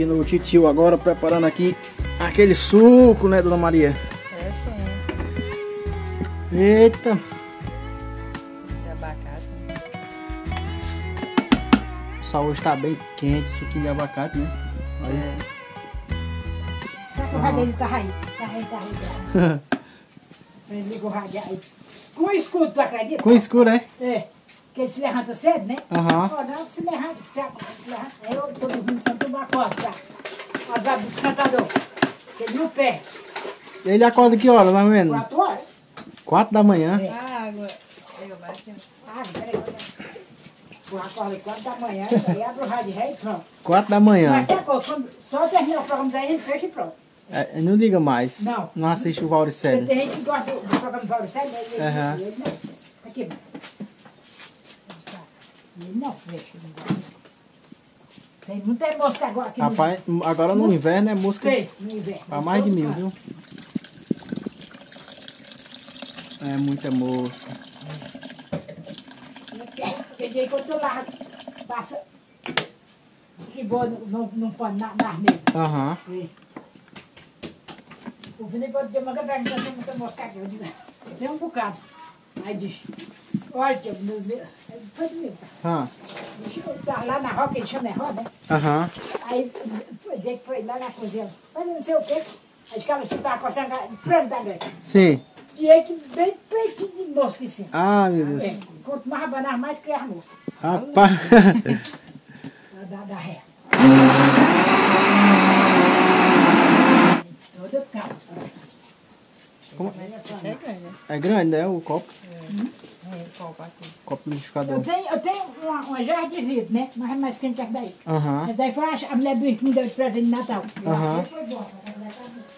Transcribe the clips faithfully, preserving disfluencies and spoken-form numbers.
aqui no titio agora, preparando aqui aquele suco, né, Dona Maria? É, sim. Eita! De abacate. O sal hoje tá bem quente, suquinho de abacate, né? Aí. É. Será que o rádio dele tá aí? Tá aí, tá aí. Ele liga o rádio aí. Com o escudo, tu acredita? Com escuro, é? É. Que ele se levanta cedo, né? Aham. Ó, não, se levanta, se se levanta. Aí eu tô dormindo, só tomar corda, tá? As abas dos cantadores. Ele no pé. Ele acorda que hora, mais ou menos? Quatro horas. Quatro da manhã. É. A água. Eu baixo. Ah, peraí. Eu acordo quatro da manhã, aí abre o rádio rei e pronto. Quatro da manhã. Daqui a pouco, quando só terminar o programa aí, a gente fecha e pronto. É, não liga mais. Não. Não assiste o Porque Mauricélio. tem gente que gosta do, do programa do Paulo Sérgio, ele, ele, Aham. ele não. Aqui, ele não fecha. Não gosta. Tem muita mosca agora aqui Rapaz, agora no inverno é música Tem, no inverno. pra mais de mil, viu? É muita mosca. Porque dia que eu tô lá, passa que boa não, não pode na, nas mesas. Aham. É. O Felipe outro dia mandou perguntar se tem muita mosca aqui. Eu digo, tem um bocado. Aí diz, olha, tia, meu, meu, foi de mim. Ah. Tá lá na roca, ele chama é roda, né? Aham. Aí o dia que foi lá na cozinha, mas não sei o quê. Aí os caras estavam coçando a frente da grande. Sim. Dia que bem pretinho de mosca em cima. Ah, meu Deus. É, quanto mais abanar, mais cria a mosca. Rapaz. Da, da ré. Toda calma. Como? Isso é grande, né? É grande, né? O copo. É, copo aqui. Copo Eu liquidificador. tenho, eu tenho uma, uma jarra de vidro, né? Mas é mais quente que essa daí. Aham. Essa daí foi a, a mulher do que me deu de presente de Natal. Aham. Foi bom. A mulher tá bom.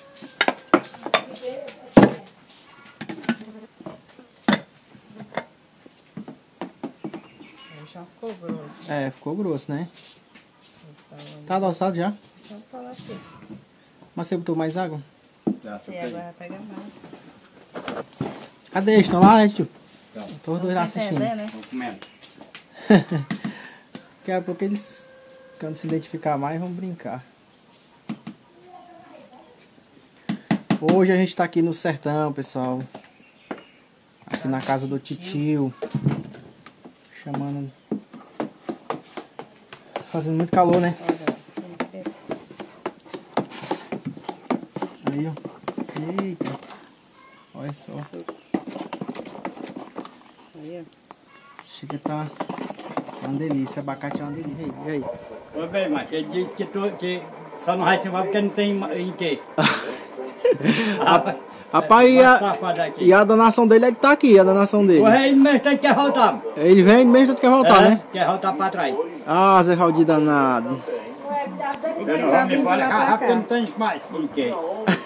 Já ficou grosso. É, ficou grosso, né? Então, Tá adoçado já? só falar aqui. Mas você botou mais água? E agora vai pegar mais. Cadê eles? Estão lá, tio? Tá. Estão os dois lá assistindo. Entender, né? Tô comendo. Daqui a pouco eles, quando se identificar mais, vão brincar. Hoje a gente tá aqui no sertão, pessoal. Aqui na casa do titio. Chamando. Fazendo muito calor, né? Aí, ó. Eita. Olha só. Aí, Chega a tá uma delícia. Abacate é uma delícia. E aí? Ô, bem, mas ele disse que, tu, que só não vai se porque não tem em quê? Rapaz, e a, Safado aqui. e a danação dele é que tá aqui, a danação dele. O rei mesmo tem que voltar. Ele vem mesmo que quer voltar, É, né? Quer voltar pra trás. Ah, Zé Raul danado. Eu não vou me embora, carro porque não tem mais em quê.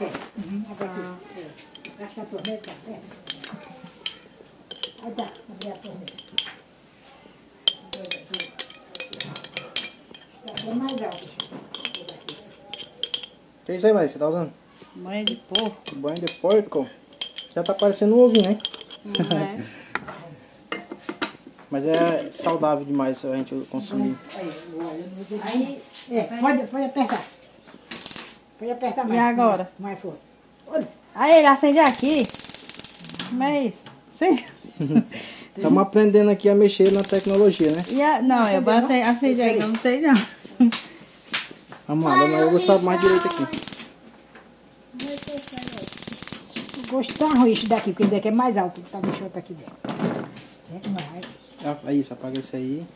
Acho que a torneira tá perto. Aí tá, abri a torneira. Tá bem mais alto. Que isso aí, Maria? Você tá usando? mãe de porco. Banho de porco. Já tá parecendo um ovinho, né? Não é? Mas é saudável demais se a gente consumir. Aí, é, pode, pode apertar. Pode apertar mais. E agora? Mais força. Olha. Aí ele acende aqui. Como é isso? Sim. Estamos aprendendo aqui a mexer na tecnologia, né? E a, não, eu vou acender, acender aí, eu não sei não. Vamos lá, dona Maria, eu vou saber mais direito aqui. O gosto tá ruim isso daqui, porque esse daqui é mais alto. Tá deixando outro aqui dentro. Dentro mais. Ah, isso, apaga esse aí.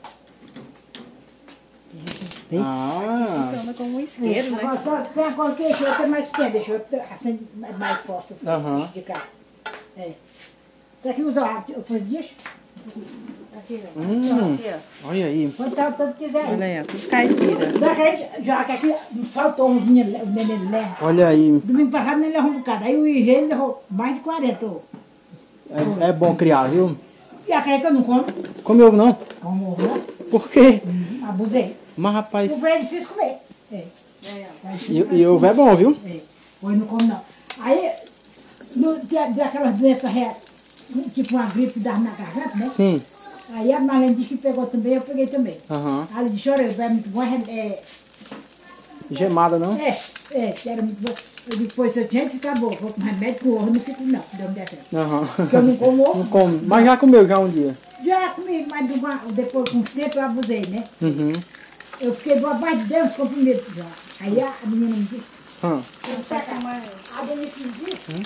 Tem? Ah, Funciona como um isqueiro, né? Agora só tem a cor que esse outro é mais pequeno, deixa eu acender mais forte. Aham. De cá. É. Tá aqui usar outros dias? Aqui, ó. hum, Aqui, ó. olha aí. Quanto tá, tanto quiser aí. Olha aí, ó. Tudo caipira. Daquele, já que aqui faltou um menino, o neném leva. Olha aí. Domingo passado ele levou um bocado. Aí o I G ele levou mais de quarenta. ô. É, é bom criar, viu? E a creca eu não como. Come ovo não? Como ovo, né? Por quê? Abusei. Mas rapaz, O é difícil comer. É. É e, difícil e ovo é bom, viu? É. Hoje não como não. Aí, no, tem, tem aquelas doenças, ré, tipo uma gripe que dá na garganta, né? Sim. Aí a Marlene disse que pegou também, eu peguei também. Aham. Aí ela disse, olha, é muito bom, é, é gemada, não? É, é, que era muito bom. Eu depois eu tinha que ficar boa. Vou com remédio com ovo, não fico não, Deus me defende. Aham. Porque eu não como ovo. Não come. Mas já comeu já um dia. Já comi, mas de uma- depois com o tempo eu abusei, né? Uhum. Eu fiquei boa abaixo de Deus com comprimido já. Aí a, a menina me disse, Hum. eu saco a Denise me disse.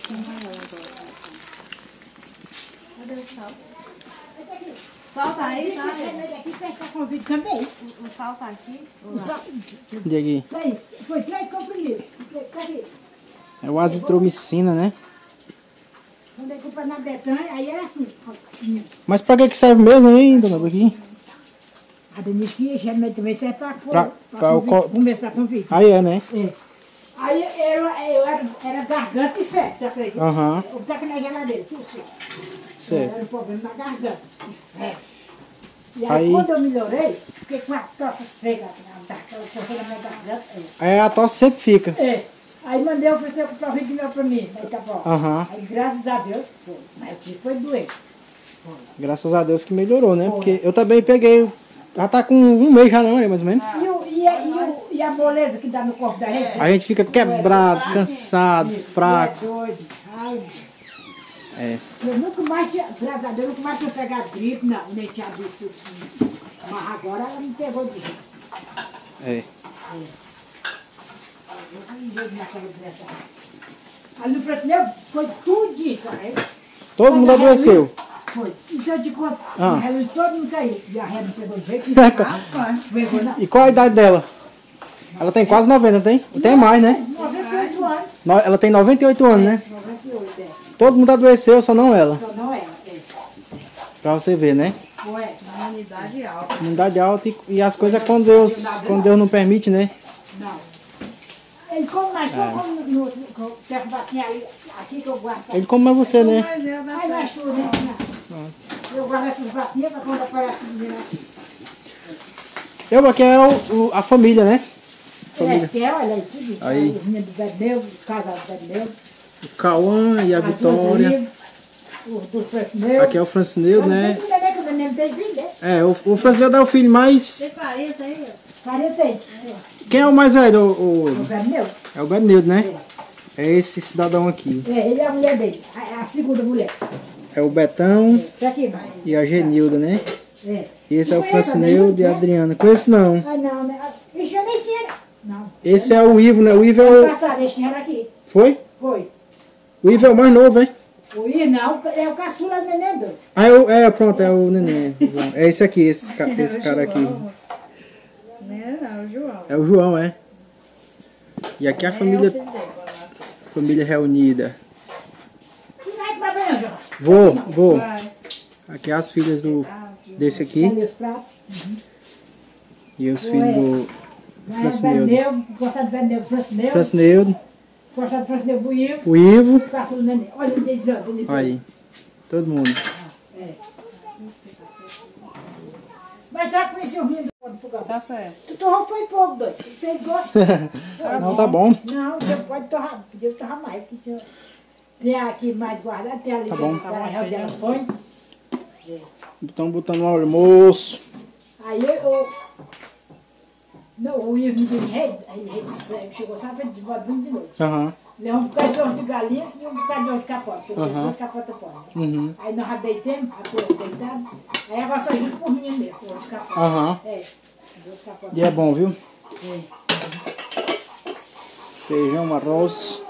Solta aí, tá? Esse remédio aqui serve para convite também. O sal tá aqui. O sal- E aqui? Isso aí, foi três comprimidos. Cadê? É o azitromicina, né? Quando eu comprei na Betânia, aí era assim. ó. Mas pra que que serve mesmo, hein, dona Bequinha? A Denise que esse remédio também serve para Pra- pra o co- começar para convite. Aí é, né? É. Aí eu, eu era, era garganta e febre, você acredita? Aham. Eu tava na geladeira, sim, sim. Certo. Era um problema na garganta. É. E aí, Aí- quando eu melhorei, fiquei com a tosse seca, daquela coisa na minha garganta. Aí a tosse sempre fica. É. É. Aí mandei oferecer para o Rio pra mim, aí tá bom. Aham. Aí graças a Deus, foi. Mas eu tive foi doente. Graças a Deus que melhorou, né? Porque eu também peguei. Já tá com um mês já não, né? Mais ou menos. E, o, e, a, e, o, e a moleza que dá no corpo da gente? A gente fica quebrado, cansado, fraco. É doido. Ai, É. eu nunca mais tinha, graças a Deus, eu nunca mais tinha pegado gripe, não, nem tinha visto. Mas agora ela me pegou de jeito. É. Eu não vejo naquela doença. Ali no Francineu foi tudo dito, aí. Todo mundo adoeceu. Foi. Isso eu te conto. Ah. A reluz todo mundo caiu. E a ré não pegou de jeito nenhum. Rapaz, pegou não. E qual a idade dela? Ela tem quase noventa, não tem? Tem mais, né? noventa e oito anos. No- Ela tem noventa e oito anos, né? noventa e oito, é. Todo mundo adoeceu, só não ela. Então não era, é. Pra você ver, né? Ué, Imunidade alta. Imunidade alta e, e as coisas quando Deus, quando Deus não permite, né? não. Ele come mais, só come no outro. com- Pega um vacinho ali, aqui que eu guardo. Ele come mais você, né? Mas eu da Aí nós tudo, né? Eu guardo essas vacinhas para quando aparece a menina aqui. Eu aqui é o, o- a família, né? É, que é, olha aí, tudo isso. Aí. Os meninos do Bedeu, o casal do Bedeu. O Cauã e a Vitória. Os do Francineu. Aqui é o Francineu, né? Não tem neném, que o neném não tem filho, né? É, o, o Francineu é o filho mais... Tem parente aí, meu? quarenta aí. Quem é o mais velho? O, O o- Bedeu. é o Benildo, né? É esse cidadão aqui. É, ele é a mulher dele. A, a segunda mulher. É o Betão Tá aqui, mãe. e a Genilda, né? É. E esse é o Não conhece, Francineu e a né? Adriana. Conheço não. Ah, não, né? Ixi, eu nem tinha. Não. Esse é o Ivo, né? O Ivo é Ano o... passado, este era aqui. Foi? Foi. O Ivo é o mais novo, hein? O Irnão é o caçula do neném doido. Ah, é, o- é, pronto, é o neném. É esse aqui, esse, ca- esse cara aqui. Não, não, o João. É o João, é. E aqui a É o família, filho dele, quando nasceu. família reunida. Tu vai tomar banho, João? Vou, vou. Vai. Aqui as filhas do, desse aqui. Ali os pratos. E os filhos do Vai, Francineu. Bedeu, gostar do Bedeu, Francineu. Francineu, Gostar do Francineu, Buivo. o Ivo. O caçula do neném. Olha o dedo, olha o dedo. Aí, todo mundo. É. Mas já conheci o vinho do fogão. Tá certo. Tu torrou foi pouco, doido. Vocês gostam? Não, tá bom. Não, você pode torrar. Podia torrar mais. Que tinha... Tem aqui mais guardado, tem ali. Tá bom. Tá bom, onde ela põe. Estão botando o almoço. Aí eu... Não, o Ivo me deu rei, aí rei disse, chegou sábado de volta de noite. Aham. Levou um bocado de ovo de galinha e um bocado de ovo de capota, porque Aham. duas capotas fora. Uhum. Aí nós já deitamos, a tua deitamos, aí agora só junto por mim mesmo, ovo de capota. Aham. É, duas capotas. E é bom, viu? É. Feijão, arroz.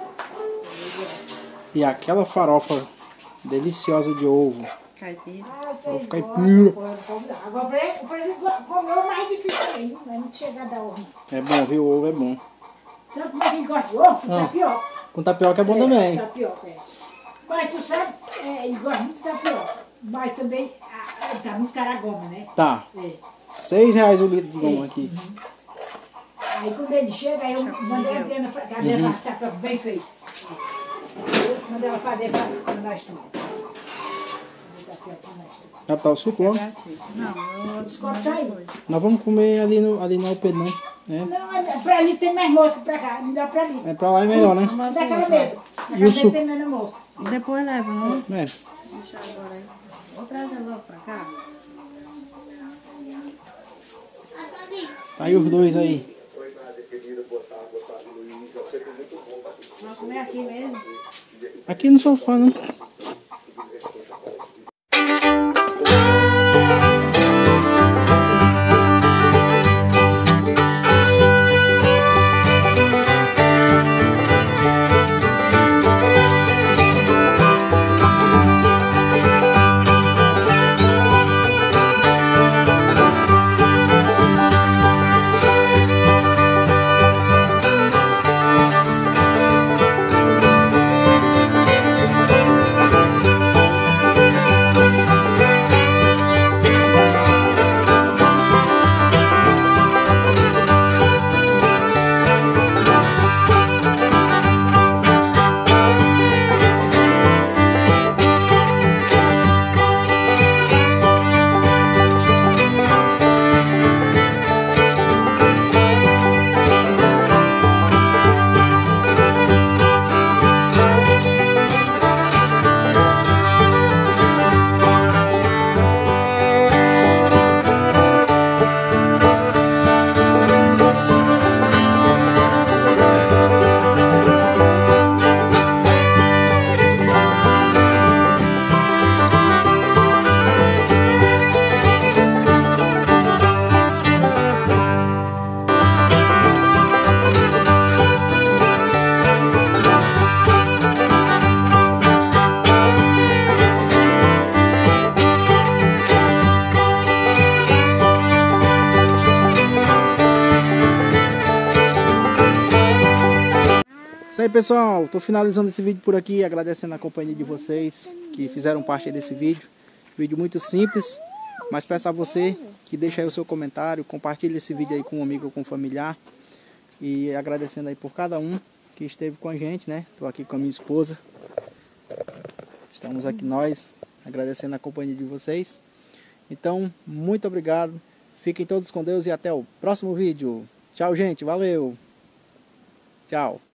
E aquela farofa deliciosa de ovo. Caipira. Ah, vocês ficar gostam, puro. pô, pô, agora, por exemplo, por exemplo, comer é mais difícil também, não é muito chegar da ovo. É bom, viu? O ovo é bom. Sabe como é que ele gosta de ovo? Ah. Tapioca. Com tapioca é bom também. Tapioca, é. Mas tu sabe, é, ele gosta muito de tapioca. Mas também, ah, ele tá muito cara a goma, né? Tá. É. Seis reais o litro de goma aqui. Aí quando ele chega, aí eu mandei a Adriana, fa- a Adriana Uhum. faz tapioca bem feito. Eu mandei ela fazer para nós tudo. Já tá o suco, ó. Não, eu Os copos tá aí. Nós vamos comer ali no, ali no Alpedro, não. Né? Não, é- pra ali tem mais moço que pra cá, me dá pra ali. É pra lá é melhor, né? Daquela mesa. E o Naquela suco? mesa tem menos moço. depois leva, não? É. Deixa agora aí. Vou trazer logo pra cá. Tá aí os dois aí. Vamos comer aqui mesmo. Aqui no sofá, não. Isso aí, pessoal, tô finalizando esse vídeo por aqui, agradecendo a companhia de vocês que fizeram parte desse vídeo. Vídeo muito simples, mas peço a você que deixe aí o seu comentário, compartilhe esse vídeo aí com um amigo ou com um familiar. E agradecendo aí por cada um que esteve com a gente, né? Tô aqui com a minha esposa. Estamos aqui nós, agradecendo a companhia de vocês. Então, muito obrigado. Fiquem todos com Deus e até o próximo vídeo. Tchau, gente. Valeu. Tchau.